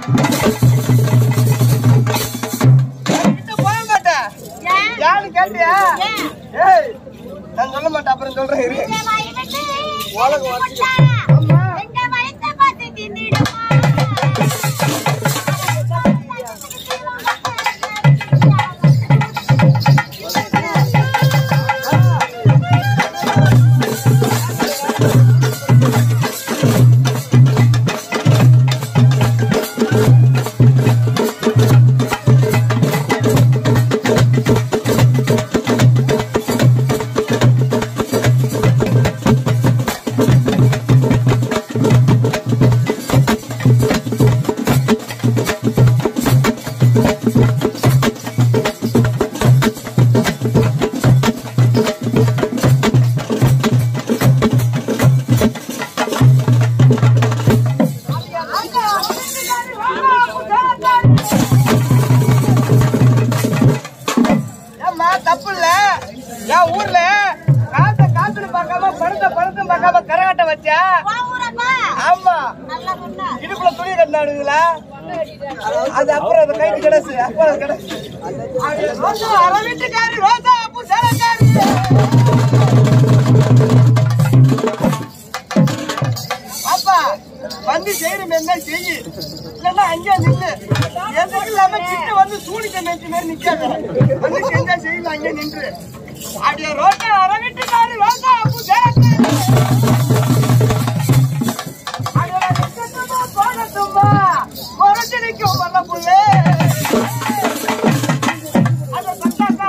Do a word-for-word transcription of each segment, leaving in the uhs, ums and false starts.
போக மாட்டேன் யாரு கேட்டியா? ஏய் நான் சொல்ல மாட்டேன், அப்புறம் சொல்றேன். தப்பு இல்ல, என் ஊர்ல காத்த காத்துல பார்க்காம படுத்த படுத்தும் பார்க்காம கரகாட்டம் வச்சா. ஆமா, இடுப்புல துணி கட்டினாடுங்களா, அது அப்புறம் அதை கைட்டு கிடச்சு அப்புறம் கிடச்சு அரை வீட்டுக்காரி ரோசா அப்பு சேலக்காரி. அப்பா வந்து செய்யணும் என்ன செய்யு, இல்லன்னா அங்கே நின்று எதுக்கு இல்லாம கிட்ட வந்து சூனிக்க மேய்ச்சி மாதிரி நிக்காது. வந்து செஞ்சா செய்யலாம் அங்கே நின்று. அப்படியே ரோட்டை அரை வீட்டுக்காரி ரோசா அப்பு சேலக்காரி. போனதுமா குறைச்சு நிற்கும் வல்ல புள்ளே. அதை சொன்னாக்கா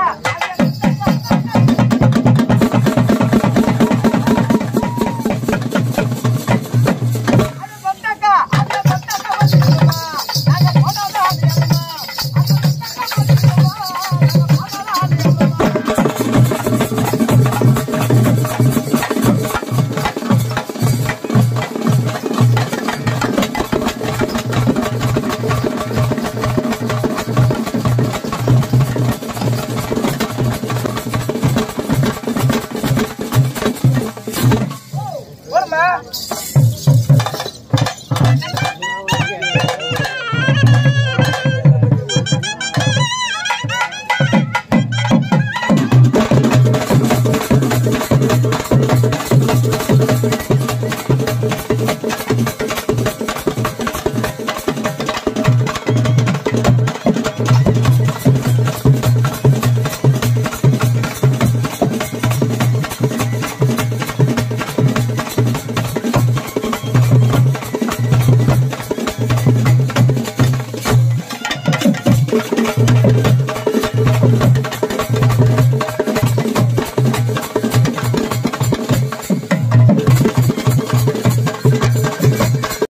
Thank you.